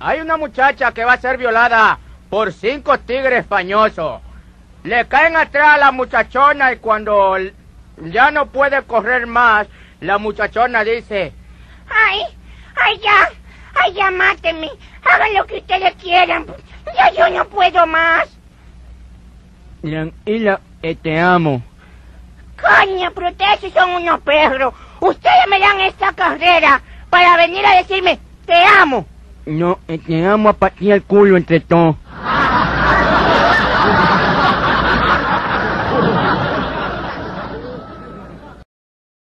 Hay una muchacha que va a ser violada por 5 tigres fañosos. Le caen atrás a la muchachona y cuando ya no puede correr más, la muchachona dice: Ay, ya, mátenme. Hagan lo que ustedes quieran. Ya yo no puedo más. Tranquila, te amo. Coño, pero ustedes son unos perros. Ustedes me dan esta carrera para venir a decirme, te amo. No, te amo a partir el culo entre todos.